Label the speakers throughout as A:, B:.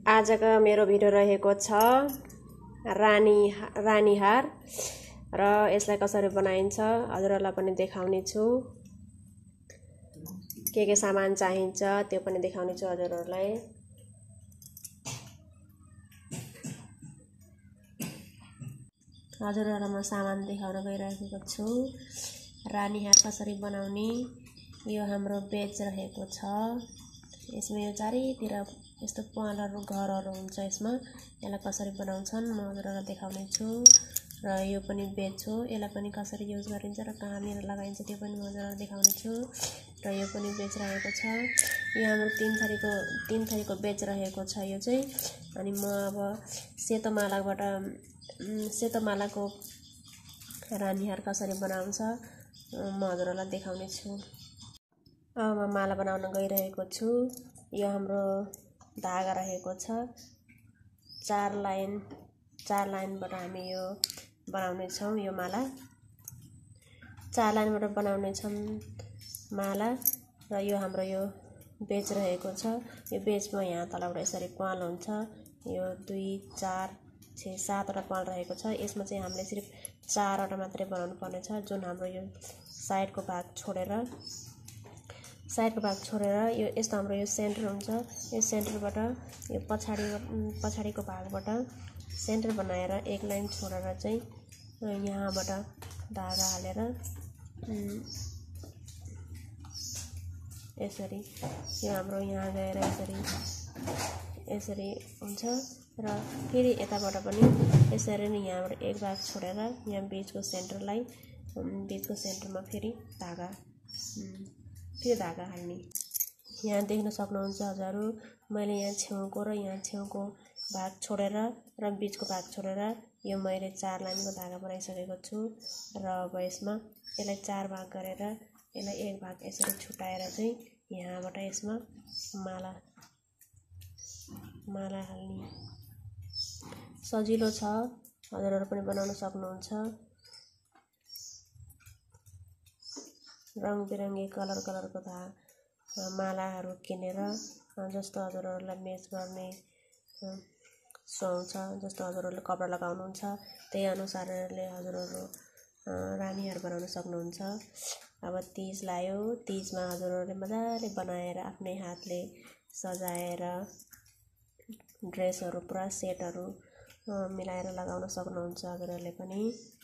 A: आजको मेरो भिडियो रहेको छ रानी हार र यसलाई कसरी बनाइन्छ हजुरहरुलाई पनि देखाउने छु। के सामान चाहिन्छ त्यो पनि देखाउने छु हजुरहरुलाई। हजुरहरुलाई म सामान देखाउन गइरहेको छु। रानी हार कसरी बनाउने यो हाम्रो बेच रहेको छ। यसमा यो चारैतिर यस्तो पहलहरु घरहरु हुन्छ। यसमा यसलाई कसरी बनाउँछन् म हजुरहरुलाई देखाउने छु र यो पनि बेच हो। यसलाई पनि कसरी युज गरिन्छ र कहाँनिर लगाइन्छ त्यो पनि म हजुरहरुलाई देखाउने छु र यो पनि बेच रहेको छ। यो हाम्रो तीन थरीको बेच रहेको छ यो चाहिँ। अनि म अब सेतो मालाको रानी हार कसरी बनाउँछ म हजुरहरुलाई देखाउने छु। अब म माला बनाउन गइरहेको छु। यो हाम्रो धागा रहेको छ। चार लाइनबाट हामी यो बनाउने छौं। यो माला 4 लाइनबाट बनाउने छौं माला र यो हाम्रो यो बेच रहेको छ। यो बेचमा यहाँ तलबाट यसरी पाल हुन्छ। यो 2 4 6 7 वटा पाल रहेको छ। यसमा चाहिँ हामीले सिर्फ 4 वटा मात्रै बनाउनु पर्ने छ। जुन हाम्रो यो साइडको भाग छोडेर यो यस्तो हाम्रो यो सेन्टर हुन्छ। यो सेन्टरबाट यो पछाडीको भागबाट सेन्टर बनाएर एक लाइन छोडेर चाहिँ यहाँबाट धागा हालेर यसरी यो हाम्रो यहाँ गएर यसरी हुन्छ र फेरि यताबाट पनि यसरी नै यहाँबाट एक भाग छोडेर यहाँ बीचको सेन्टरमा फेरि धागा हाल्ने। यहाँ देख्न सक्नुहुन्छ हजुरहरु मैले यहाँ छेउको भाग छोडेर र बीचको भाग छोडेर यो मैले 4 लाइनको धागा बनाइसकेको छु र अब यसलाई 4 भाग गरेर यसलाई एक भाग यसरी छुटाएर चाहिँ यहाँबाट यसमा माला हाल्ने। सजिलो छ हजुरहरु पनि बनाउन सक्नुहुन्छ। रङबिरङ्गी कलरको मालाहरू किनेर जस्तो हजुरहरुलाई मेच गर्ने सुहाउँछ, जस्तो हजुरहरुले कपडा लगाउनुहुन्छ त्यही अनुसारले हजुरहरु रानी हार बनाउन सक्नुहुन्छ। अब तीज लायो, तीजमा हजुरहरुले मजाले बनाएर आफ्नै हातले सजाएर ड्रेसहरु पुरा सेटहरु मिलाएर लगाउन सक्नुहुन्छ हजुरहरुले पनि।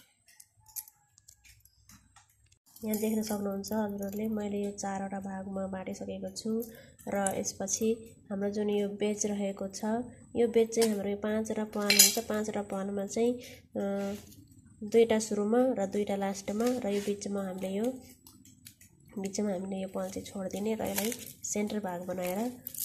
A: यहाँ देख्न सक्नुहुन्छ हजुरहरुले मैले यो 4 वटा भागमा बाटिसकेको छु र यसपछि हाम्रो जुन यो बेच रहेको छ यो बेच चाहिँ हाम्रो यो 5 वटा पाल हुन्छ। 5 वटा पालमा चाहिँ 2टा सुरुमा र 2टा लास्टमा र यो बीचमा हामीले यो पाल चाहिँ छोड्दिने र यसलाई सेन्टर भाग बनाएर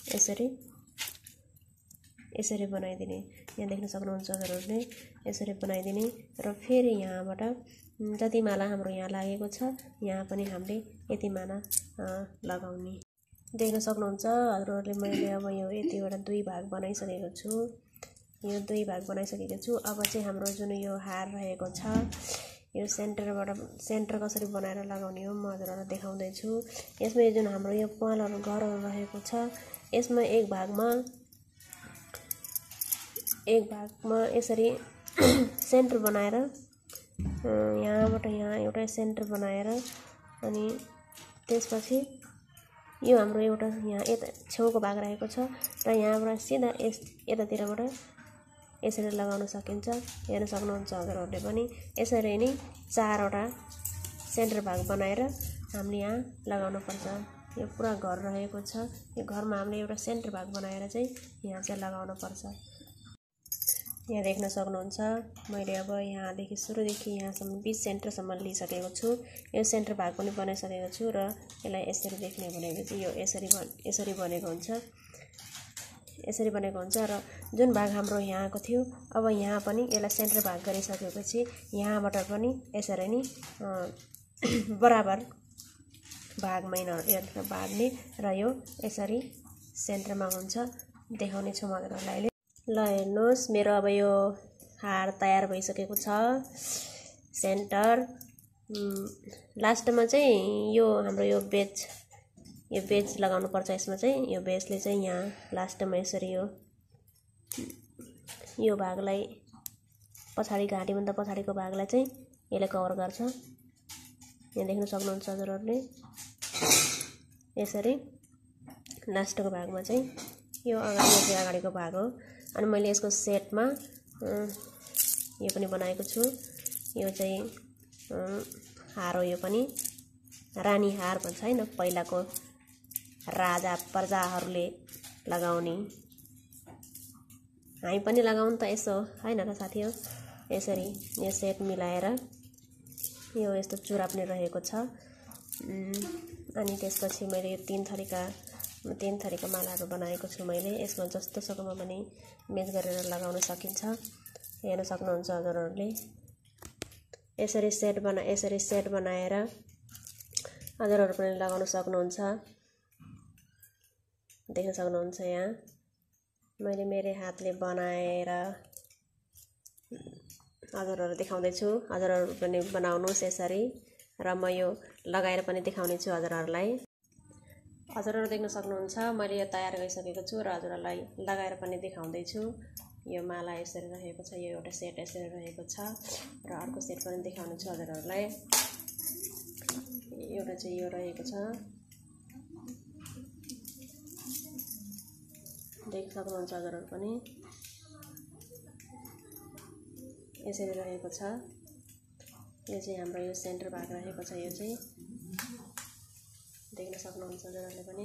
A: यसरी बनाइदिने। यहाँ देख्न सक्नुहुन्छ हजुरहरुले यसरी बनाइदिने र फेरि यहाँबाट जति माला हाम्रो यहाँ लागेको छ यहाँ पनि हामीले यति माला लगाउने। देख्न सक्नुहुन्छ हजुरहरुले मैले अब यो यतिवटा 2 भाग बनाइसकेको छु। यो 2 भाग बनाइसकेको छु। अब चाहिँ हाम्रो जुन यो हार रहेको छ यो सेन्टर कसरी बनाएर लगाउने हो म हजुरहरुलाई देखाउँदै छु। यसमा जुन हाम्रो यो पालहरु घरहरु रहेको छ यसमा एक भागमा यसरी सेन्टर बनाएर यहाँबाट यहाँ एउटा सेन्टर बनाएर अनि त्यसपछि यो हाम्रो एउटा यहाँ यता छेउको भाग रहेको छ र यहाँबाट सिधा यतातिरबाट यसरी लगाउन सकिन्छ। हेर्न सक्नुहुन्छ हजुरहरुले पनि यसरी नै 4 वटा सेन्टर भाग बनाएर हामीले यहाँ लगाउन पर्छ। यो पुरा घर रहेको छ। यो घरमा हामीले एउटा सेन्टर भाग बनाएर चाहिँ यहाँ चाहिँ लगाउन पर्छ। यहाँ देख्न सक्नुहुन्छ मैले अब यहाँदेखि सुरुदेखि यहाँसम्म 20 सेन्टरसम्म लिइसकेको छु। यो सेन्टर भाग पनि बनाइसकेको छु र यसलाई यसरी देख्ने भनेको चाहिँ यो यसरी बनेको हुन्छ र जुन भाग हाम्रो यहाँको थियो अब यहाँ पनि यसलाई सेन्टर भाग गरिसकेपछि यहाँबाट पनि यसरी नै बराबर भागमै बाड्ने र यो यसरी सेन्टरमा हुन्छ। देखाउने छु म हजुरहरुलाई। ल हेर्नुस् मेरो अब यो हार तयार भइसकेको छ। सेन्टर लास्टमा चाहिँ यो हाम्रो यो बेच लगाउनु पर्छ। यसमा चाहिँ यो बेचले चाहिँ यहाँ लास्टमा यसरी यो यो भागलाई पछाडी घाँटीभन्दा पछाडीको भागलाई चाहिँ यसले कभर गर्छ। यहाँ देख्न सक्नुहुन्छ हजुरहरूले यसरी। लास्टको भागमा चाहिँ यो अगाडिको भाग हो। अनि मैले यसको सेटमा यो पनि बनाएको छु। यो चाहिँ हार हो। यो पनि रानी हार भन्छ हैन, पहिलाको राजा प्रजाहरूले लगाउने। हामी पनि लगाउँ त यसो हैन र साथी हो। यसरी यो सेट मिलाएर यो यस्तो चुरा पनि रहेको छ। अनि त्यसपछि मैले यो तीन थरीका मालाहरू बनाएको छु मैले। यसमा जस्तो सकोमा पनि मेच गरेर लगाउन सकिन्छ। हेर्न सक्नुहुन्छ हजुरहरूले। यसरी सेट बनाएर हजुरहरू पनि लगाउन सक्नुहुन्छ। देख्न सक्नुहुन्छ यहाँ मैले मेरै हातले बनाएर हजुरहरू देखाउँदै छु। हजुरहरू पनि बनाउनुहोस् यसरी। र म यो लगाएर पनि देखाउने छु हजुरहरूलाई। हजुरहरू देख्न सक्नुहुन्छ मैले यो तयार गरिसकेको छु र हजुरहरूलाई लगाएर पनि देखाउँदै छु। यो माला यसरी रहेको छ। यो एउटा सेट यसरी रहेको छ र अर्को सेट पनि देखाउने छु हजुरहरूलाई। एउटा चाहिँ यो रहेको छ। देख्न सक्नुहुन्छ हजुरहरू पनि यसरी रहेको छ। यो चाहिँ हाम्रो यो सेन्टर भाग रहेको छ। यो चाहिँ देख्न सक्नुहुन्छ हजुरहरूले पनि।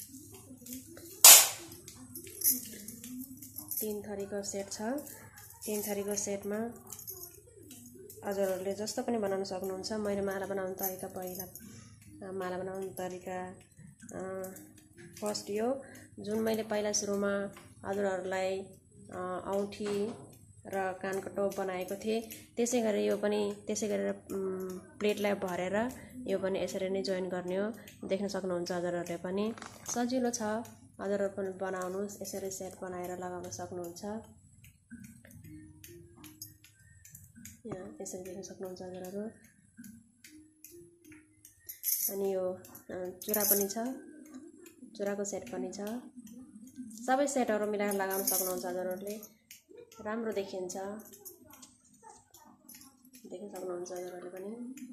A: तीन थरीको सेट छ। तीन थरीको सेटमा हजुरहरूले जस्तो पनि बनाउन सक्नुहुन्छ। मैले माला बनाउने तरिका फर्स्ट यो जुन मैले पहिला सुरुमा हजुरहरूलाई औँठी र कानको टोप बनाएको थिएँ, त्यसै गरेर प्लेटलाई भरेर यो पनि यसरी नै जोइन गर्ने हो। देख्न सक्नुहुन्छ हजुरहरूले पनि सजिलो छ। हजुरहरू पनि बनाउनुहोस्। यसरी सेट बनाएर लगाउन सक्नुहुन्छ। यहाँ यसरी देख्न सक्नुहुन्छ हजुरहरू। अनि यो चुरा पनि छ। चुराको सेट पनि छ। सबै सेटहरू मिलाएर लगाउन सक्नुहुन्छ हजुरहरूले। राम्रो देखिन्छ। देख्न सक्नुहुन्छ हजुरहरूले पनि।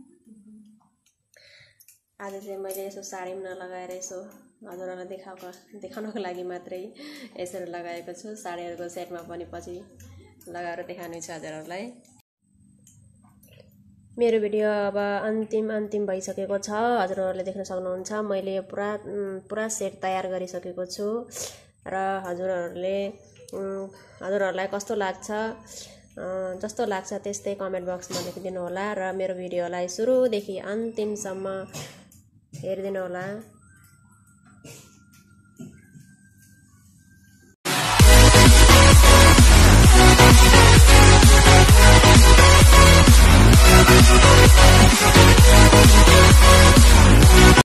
A: आज चाहिँ मैले यसो साडीमा नलगाएर यसो हजुरहरूलाई देखाउनको लागि मात्रै यसरी लगाएको छु। साडीहरूको सेटमा पनि पछि लगाएर देखाउने छु हजुरहरूलाई। मेरो भिडियो अब अन्तिम भइसकेको छ। हजुरहरूले देख्न सक्नुहुन्छ मैले यो पुरा सेट तयार गरिसकेको छु र हजुरहरूलाई कस्तो लाग्छ जस्तो लाग्छ त्यस्तै कमेन्ट बक्समा लेखिदिनु होला र मेरो भिडियोलाई सुरुदेखि अन्तिमसम्म हेरिदिनु होला।